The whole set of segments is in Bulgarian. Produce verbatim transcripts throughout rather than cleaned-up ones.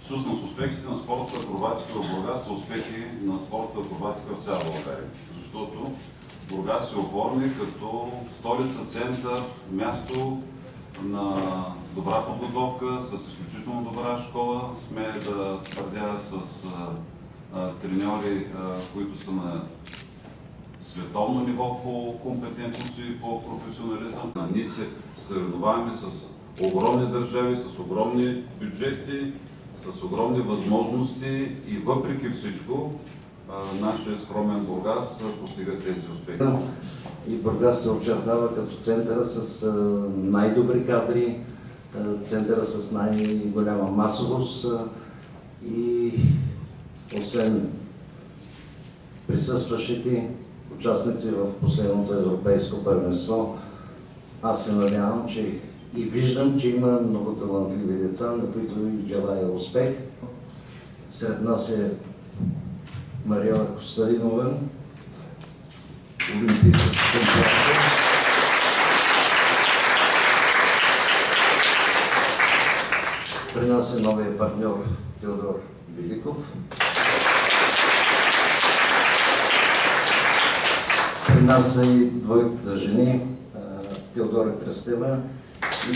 Всъщност успехите на спортната акробатика в Бургас са успехи на спортната акробатика в цяла България. Защото Бургас се оформи като столица, център, място на добра подготовка, с изключително добра школа. Смея да твърдя с а, треньори, а, които са на световно ниво по компетентност и по професионализъм. Ние се съревноваваме с огромни държави, с огромни бюджети, с огромни възможности и въпреки всичко нашия скромен Бургас постига тези успехи. И Бургас се очертава като центъра с най-добри кадри, центъра с най-голяма масовост и освен присъстващите участници в последното европейско първенство, аз се надявам, че и виждам, че има много талантливи деца, на които и желая успех. Сред нас е Мариела Костадинова, олимпийска чемпионка. При нас е новия партньор Теодор Великов. При нас са и двойката жени Теодора Кръстева и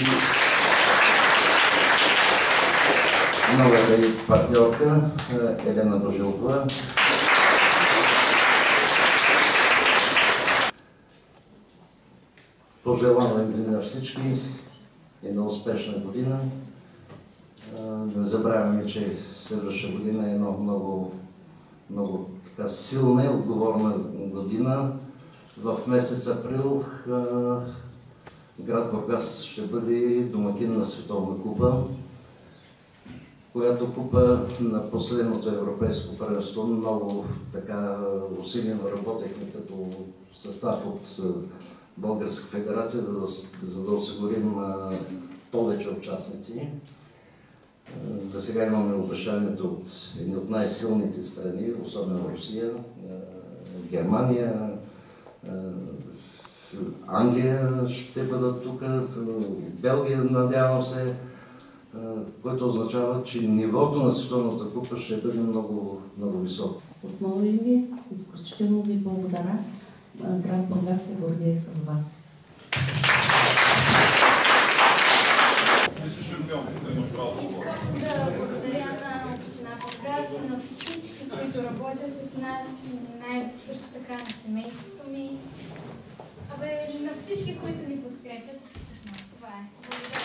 новата и партньорка Елена Божилкова. Пожелавам ви на всички една успешна година. Не забравяме, че следващата година е една много, много така силна и отговорна година. В месец април град Бургас ще бъде домакин на Световна купа, която купа на последното европейско първенство много така усилено работехме като състав от Българска федерация, за да осигурим повече участници. За сега имаме обещанието от едни от най-силните страни, особено Русия, Германия, Англия ще бъдат тук, Белгия, надявам се, което означава, че нивото на Световната купа ще бъде много, много високо. Отново ви изключително ви благодаря. Град Бургас се гордее с вас. Искам да благодаря на община Бургас, на всички, които работят с нас, най- също така на семейството ми, абе, на всички, които ни подкрепят с нас. Това е. Благодаря.